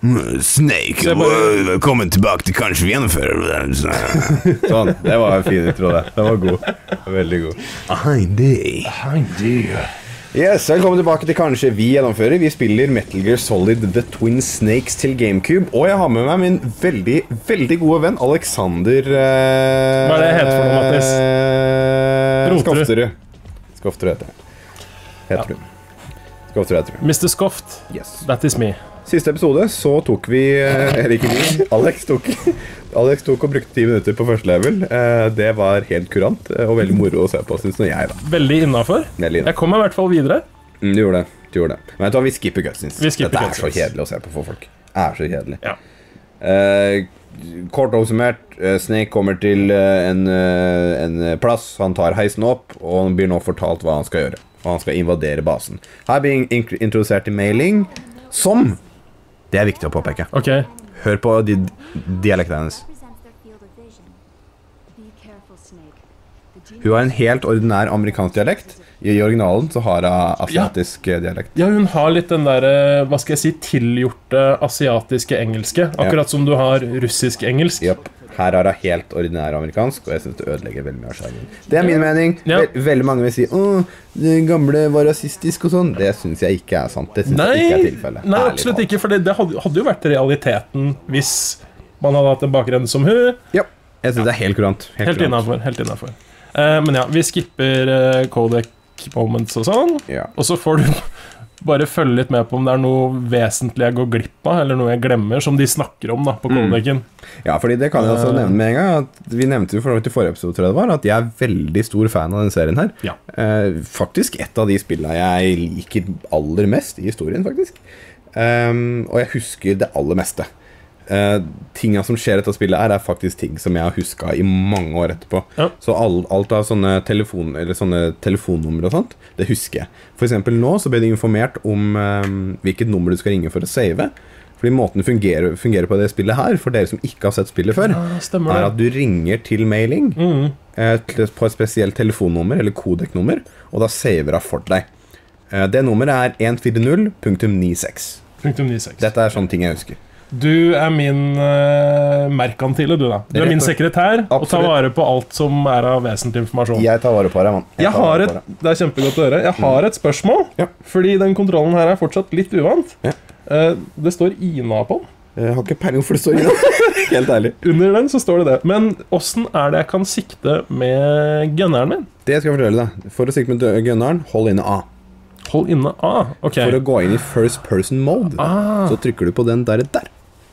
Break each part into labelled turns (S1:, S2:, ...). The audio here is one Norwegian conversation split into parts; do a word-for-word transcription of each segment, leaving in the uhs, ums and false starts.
S1: Snake, bare... velkommen tilbake til kanskje vi gjennomfører. Sånn, det var en fin intro det. Den var god, veldig god. Ahindee.
S2: Ahindee.
S1: Yes, velkommen tilbake til kanskje vi gjennomfører. Vi spiller Metal Gear Solid The Twin Snakes til GameCube. Og jeg har med meg min veldig, veldig gode venn Alexander eh,
S2: Hva er det heter for noe, Mattis?
S1: Eh, Skofterud. Skofterud heter det. Heter
S2: ja.
S1: du. Skofterud heter du.
S2: mister Skoft,
S1: yes.
S2: That is me.
S1: Siste episode så tok vi Eller ikke vi, Alex tok Alex tok og brukte ti minutter på første level. Det var helt kurant og veldig moro å se på, synes jeg da.
S2: Veldig innenfor.
S1: Veldig innenfor.
S2: Jeg kom i hvert fall videre.
S1: mm, Du gjorde det, du gjorde det. Men vet du hva, vi skipper cutscenes.
S2: Vi skipper
S1: Dette er
S2: cutscenes.
S1: så kjedelig å se på for folk. Det er så kjedelig.
S2: Ja.
S1: eh, Kort oppsummert, Snake kommer til en, en plass. Han tar heisen opp, og han blir nå fortalt hva han skal gjøre. Og han skal invadere basen. Her blir han introdusert til mailing, som det er viktig å påpeke.
S2: Ok.
S1: Hør på di dialektene hennes. Hun har en helt ordinær amerikansk dialekt. I originalen så har hun asiatisk ja. dialekt.
S2: Ja, hun har litt den der, hva skal jeg si, tilgjorte asiatiske engelske. Akkurat ja. som du har russisk-engelsk.
S1: Yep. Her har hun helt ordinær amerikansk, og jeg synes det ødelegger veldig mye av skjermen. Det er min mening.
S2: Ja.
S1: Vel veldig mange vil si, åh, det gamle var rasistisk og sånn. Det synes jeg ikke er sant. Det synes
S2: nei,
S1: jeg ikke er tilfellet.
S2: Nei, absolutt ikke, for det, det hadde, hadde jo vært realiteten hvis man hadde hatt en bakgrunn som hun.
S1: Ja, jeg synes det er helt kurant.
S2: Helt, helt innenfor, helt innenfor. Uh, men ja, vi skipper uh, codec moments og sånn, ja. Og så får du bare følge litt med på om det er noe vesentlig jeg går glipp av, eller noe jeg glemmer, som de snakker om da, på codecen.
S1: Mm. Ja, fordi det kan jeg også nevne med en gang, at vi nevnte jo for, til forrige episode, tror jeg det var, at jeg er veldig stor fan av den serien her.
S2: Ja.
S1: Uh, faktisk et av de spillene jeg liker aller mest i historien, faktisk. Um, og jeg husker det aller meste. Uh, tingene som skjer etter spillet her er faktisk ting som jeg har husket i mange år etterpå. Ja. Så all, alt av sånne, telefon, eller sånne telefonnummer og sånt, det husker jeg. For eksempel nå så ble det informert om um, hvilket nummer du skal ringe for å save. Fordi måten det fungerer, fungerer på det spillet her, for dere som ikke har sett spillet før, ja, er at du ringer til mailing mm. uh, på et spesielt telefonnummer eller kodeknummer, og da saver det for deg. Uh, det nummeret er en fire null punktum ni seks. Dette er sånne ting jeg husker.
S2: Du er min uh, merkantile, du da. Du er min sekretær, absolutt. Og tar vare på alt som er av vesentlig informasjon.
S1: Jeg tar vare på det, mann.
S2: Jeg jeg har et, det er kjempegodt å høre. Jeg har et spørsmål, ja. Fordi den kontrollen her er fortsatt litt uvant. Ja. Uh, det står Ina på den.
S1: Jeg har ikke peiling hvorfor det står Ina. Helt ærlig.
S2: Under den så står det det. Men hvordan er det jeg kan sikte med gunneren min?
S1: Det skal jeg fortelle deg. For å sikte med gunneren, hold inne A.
S2: Hold inne A, ok.
S1: For å gå inn i first person mode, ah. så trykker du på den der der.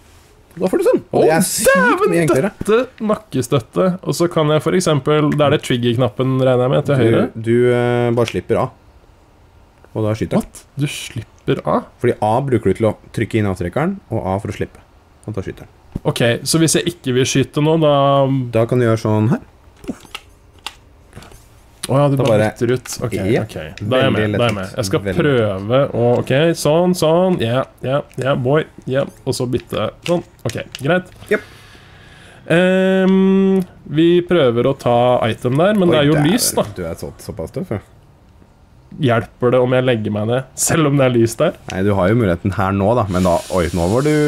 S1: Da får du sånn. Og det er sykt mye enklere.
S2: Dette nakkestøtte. Og så kan jeg for eksempel, der er det trigger-knappen, regner jeg med, til høyre.
S1: Du, du uh, bare slipper A. Og da skyter
S2: What? Du slipper A?
S1: Fordi A bruker du til å trykke inn avtrekkeren, og A for å slippe. Og da skyter den.
S2: Ok, så hvis jeg ikke vil skyte nå, da...
S1: Da kan du gjøre sånn her.
S2: Åja, oh, du bare bytter ut. Ok,
S1: ja.
S2: ok. Da er jeg med, da er jeg med. Jeg skal veldig prøve å... Ok, sånn, sånn. Ja, ja, ja, boy. Ja, og så bytte. Sånn. Ok, greit.
S1: Yep.
S2: Um, vi prøver å ta item der, men Oi, det er jo er, lys, da.
S1: Du er så, såpass tøff, ja.
S2: Hjelper det om jeg legger meg ned, selv om det er lys der?
S1: Nei, du har jo muligheten her nå, da. Men da... Oi, nå var du...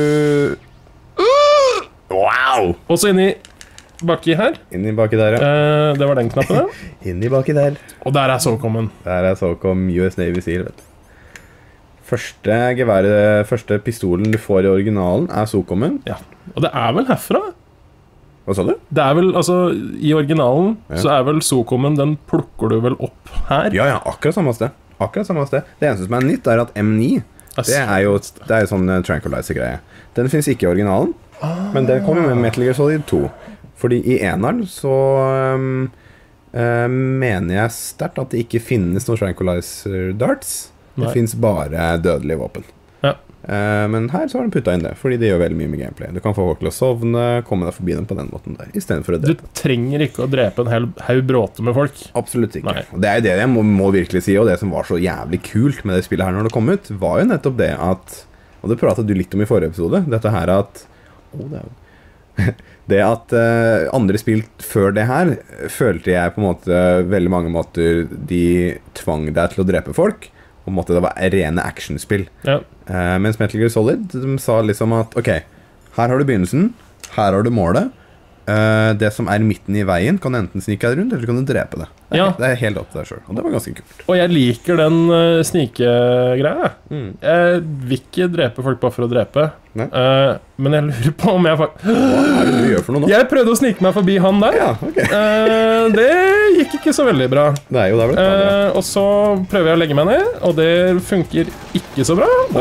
S1: Wow!
S2: Og så inni... Baki her.
S1: Inni baki der, ja.
S2: Eh, det var den knappen, ja.
S1: Inni baki der.
S2: Og der er SOCOM-en.
S1: Der er SOCOM U S Navy Seal, vet du. Første geværet, første pistolen du får i originalen er SOCOM-en.
S2: Ja, og det er vel herfra?
S1: Hva sa du? Det
S2: er vel, altså, i originalen ja. Så er vel SOCOM-en, den plukker du vel opp her?
S1: Ja, ja, akkurat samme sted. Akkurat samme sted. Det eneste som er nytt er at M ni, det er jo, det er jo sånn tranquilizer-greie. Den finnes ikke i originalen, ah. men den kommer med Metal Gear Solid to. Fordi i eneren så um, uh, mener jeg sterkt at det ikke finnes noen tranquilizer darts. Nei. Det finnes bare dødelige våpen. Ja. Uh, men her så har de puttet inn det, fordi det gjør veldig mye med gameplay. Du kan få folk til å sovne, komme deg forbi dem på den måten der, i stedet for å drepe.
S2: Du trenger ikke å drepe en hel haug bråte med folk.
S1: Absolutt ikke. Nei. Og det er jo det jeg må, må virkelig si, og det som var så jævlig kult med det spillet her når det kom ut, var jo nettopp det at, og det pratet du litt om i forrige episode, dette her at, å det er jo det at uh, andre spill før det her følte jeg på en måte veldig mange måter de tvang deg til å drepe folk, på en måte det var rene actionspill.
S2: Ja.
S1: Uh, mens Metal Gear Solid, de sa liksom at, ok, her har du begynnelsen, her har du målet, uh, det som er midten i veien kan enten snike deg rundt, eller kan du drepe det. Det er,
S2: Ja.
S1: det er helt opp til deg selv, og det var ganske kult.
S2: Og jeg liker den uh, snikegreia.
S1: Mm.
S2: Jeg vil ikke drepe folk bare for å drepe. Uh, men jeg lurer på om jeg faktisk...
S1: Hva er det du gjør for noe nå?
S2: Jeg prøvde å snike meg forbi han der.
S1: Ja, ok.
S2: uh, det gikk ikke så veldig bra.
S1: Det er jo der ble det.
S2: Uh, og så prøver jeg å legge meg ned, og det funker ikke så bra. Nei.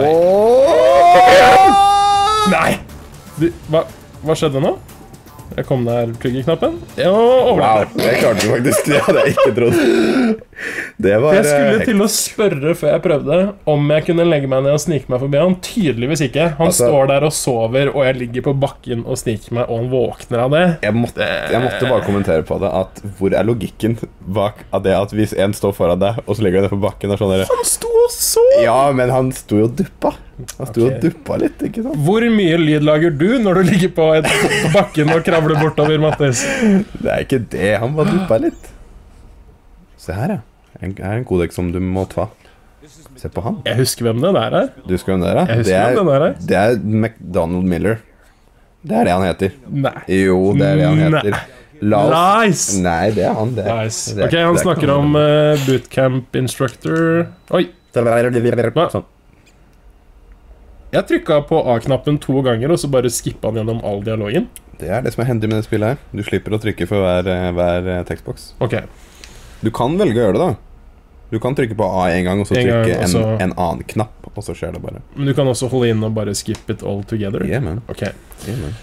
S1: Oh!
S2: Nei. Du, hva, hva skjedde nå? Jeg kom der tryggeknappen. Ja, overlevde.
S1: Wow, det klarte du faktisk. Det hadde jeg ikke trodd. Det var...
S2: Jeg skulle
S1: eh,
S2: til å spørre før jeg prøvde om jeg kunne legge meg ned og snike meg forbi han. Tydeligvis ikke. Han
S1: Altså-
S2: står der og sover, og jeg ligger på bakken og sniker meg, og han våkner av det.
S1: Jeg måtte, jeg måtte bare kommentere på det, at hvor er logikken bak av det at hvis en står foran deg, og så legger du deg på bakken og sånn der,
S2: Han sto og sov!
S1: ja, men han sto jo og duppa. Han sto
S2: Ok.
S1: og duppa litt, ikke sant?
S2: Hvor mye lyd lager du når du ligger på, et, på bakken og kravler bortover, Mattis?
S1: Det er ikke det, han bare duppa litt. Se her, ja. En, her er en kodek som du må ta. Se på han.
S2: Jeg husker hvem det der er.
S1: Du husker hvem det er, da?
S2: Jeg husker
S1: Det er,
S2: hvem det der er.
S1: det er McDonald Miller. Det er det han heter.
S2: Nei.
S1: Jo, det er det han heter. La oss...
S2: Nice!
S1: Nei, det er han, det.
S2: Nice.
S1: det er-
S2: Ok, han
S1: det er
S2: snakker
S1: ikke
S2: om uh, bootcamp instructor. Oi.
S1: han. Sånn.
S2: Jeg trykka på A-knappen to ganger, og så bare skippa han gjennom all dialogen.
S1: Det er det som er hendig med det spillet her. Du slipper å trykke for hver, eh, hver eh, tekstboks.
S2: Ok.
S1: Du kan velge å gjøre det, da. Du kan trykke på A en gang, og så
S2: En gang,
S1: trykke
S2: og
S1: en,
S2: så-
S1: en annen knapp, og så skjer det bare.
S2: Men du kan også holde inn og bare skip it all together.
S1: Yeah, man.
S2: Ok.
S1: Yeah, man.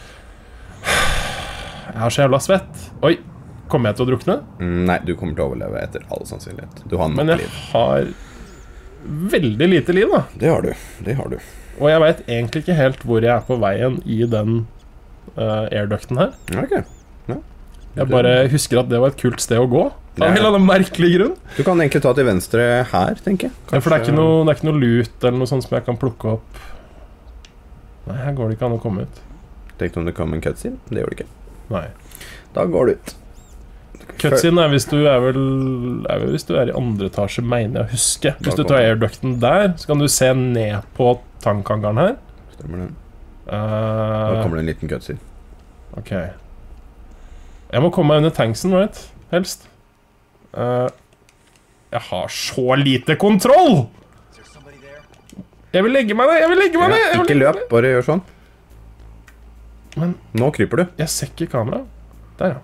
S2: Jeg har så jævla svett. Oi. Kommer jeg til å drukne?
S1: Mm, nei, du kommer til å overleve etter all sannsynlighet. Du har
S2: Men
S1: nok
S2: jeg
S1: liv.
S2: har veldig lite liv, da.
S1: Det har du. Det har du.
S2: Og jeg veit egentlig ikke helt hvor jeg er på veien i den uh, airducten her.
S1: Ok.
S2: Jeg bare husker at det var et kult sted å gå. Av
S1: Ja.
S2: en eller annen merkelig grunn.
S1: Du kan egentlig ta til venstre her, tenker jeg.
S2: Ja, for det er, ikke noe, det er ikke noe loot eller noe sånt som jeg kan plukke opp. Nei, her går det ikke an å komme ut.
S1: Tenk om det kommer en cutscene. Det gjør det ikke.
S2: Nei.
S1: Da går det ut.
S2: Cutscene er hvis du er vel er vel hvis du er i andre etasje, mener jeg å huske. Hvis du tar airducten der, så kan du se ned på tankhangaren her.
S1: Stemmer det. Da
S2: Uh,
S1: kommer det en liten cutscene.
S2: ok. Jeg må komme meg under tanksen, right? Helst. Uh, jeg har så lite kontroll! Jeg vil legge meg ned! Jeg vil legge meg ned!
S1: Ja,
S2: Jeg, vil
S1: ikke
S2: legge meg
S1: løp, bare gjør sånn.
S2: Men-
S1: Nå kryper du.
S2: ned. Jeg ser ikke kamera. Der, ja.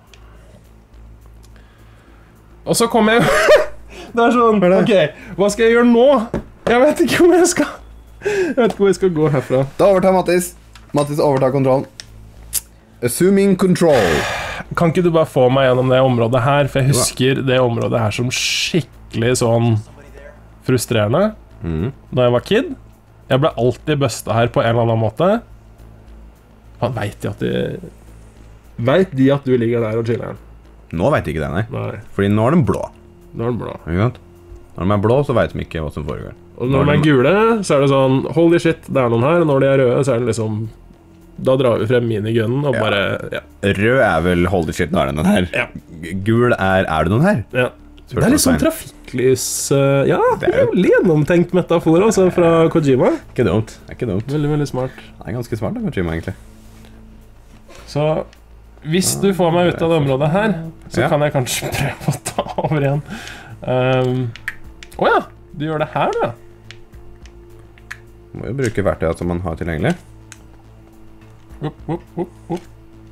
S2: Og så kommer jeg Det er sånn,
S1: Hva er
S2: ok, hva skal jeg gjøre nå? Jeg vet ikke hvor jeg skal Jeg vet ikke hvor jeg skal gå herfra.
S1: Da overtar Mattis. Mattis overtar kontrollen. Assuming control.
S2: Kan ikke du bare få meg gjennom det området her? For jeg husker det området her som skikkelig sånn frustrerende
S1: Mm.
S2: da jeg var kid. Jeg ble alltid busta her på en eller annen måte. Han vet de at de Vet de at du ligger der og chiller?
S1: Nå vet de ikke det, nei.
S2: Nei,
S1: Fordi nå er de blå.
S2: nå er den blå.
S1: Ikke sant? Når de er blå, så vet de ikke hva som foregår.
S2: Og når de er gule, så er det sånn holy shit, det er noen her. Og når de er røde, så er det liksom Da drar vi frem minigunnen og
S1: Ja.
S2: bare Ja.
S1: Rød er vel holy shit, nå er det noen her.
S2: Ja.
S1: Gul er er det noen her?
S2: ja. Det er litt sånn trafikklys uh, Ja,
S1: Det er jo-
S2: veldig gjennomtenkt metafor altså, fra Kojima.
S1: Ikke dumt. Det er ikke dumt.
S2: Veldig, veldig smart.
S1: Det er ganske smart, da, Kojima, egentlig.
S2: Så hvis du får meg ut av det området her, så
S1: Ja.
S2: kan jeg kanskje prøve å ta over igjen. Å um, oh ja, du gjør det her, du, ja.
S1: Må jo bruke verktøyet som man har tilgjengelig.
S2: Opp, opp, opp, opp.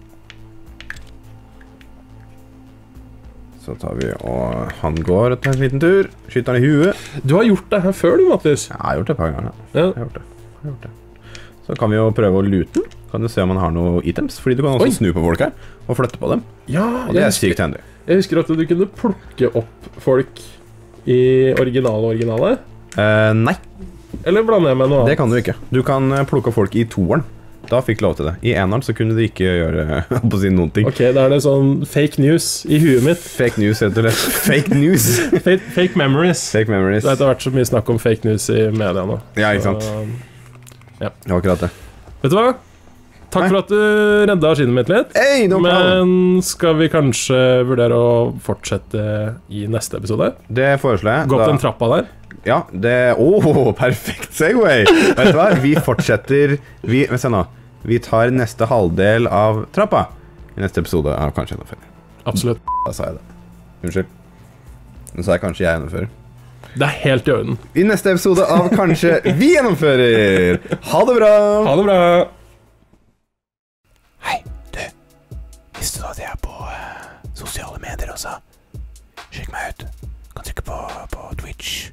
S1: Så tar vi og han går og tar en liten tur. Skyter han i huet.
S2: Du har gjort det her før, du, Mattis.
S1: Ja, jeg har gjort det et par ganger.
S2: Ja.
S1: Jeg har gjort det. Jeg har gjort det. Så kan vi jo prøve å lute den. Kan du se om han har noen items. Fordi du kan også
S2: Oi.
S1: snu på folk her og flytte på dem.
S2: ja
S1: Og det
S2: jeg,
S1: er
S2: husker,
S1: sykt hendig.
S2: jeg husker at du kunne plukke opp folk i originale originale.
S1: Eh, nei,
S2: Eller blander jeg med noe
S1: det
S2: annet?
S1: kan du ikke. Du kan eh, plukke folk i toeren. Da fikk du lov til det. I eneren så kunne du ikke gjøre på å si noen ting.
S2: Ok, da er det sånn fake news i huet mitt.
S1: Fake news, rett og slett. Fake news.
S2: Fake, fake memories.
S1: Fake memories.
S2: Det har vært så mye snakk om fake news i media nå.
S1: Ja, ikke sant.
S2: Så,
S1: Det var akkurat det.
S2: vet du hva? Takk
S1: Nei.
S2: for at du redda skinnet mitt litt.
S1: Hey, no problem.
S2: Men skal vi kanskje vurdere å fortsette i neste episode?
S1: Det foreslår jeg.
S2: Gå opp
S1: Da-
S2: den trappa der.
S1: Ja, det Åh, perfekt segway! Vet du hva? Vi fortsetter Vi, vent se nå. Vi tar neste halvdel av trappa i neste episode av Kanskje gjennomfører.
S2: Absolutt.
S1: Da sa jeg det. Unnskyld. Nå sa jeg kanskje jeg gjennomfører.
S2: Det er helt i orden.
S1: I neste episode av Kanskje vi gjennomfører. Ha det bra!
S2: Ha det bra!
S3: Hei, du. Visste du at jeg er på uh, sosiale medier også? Sjekk meg ut. Kan trykke på, på Twitch.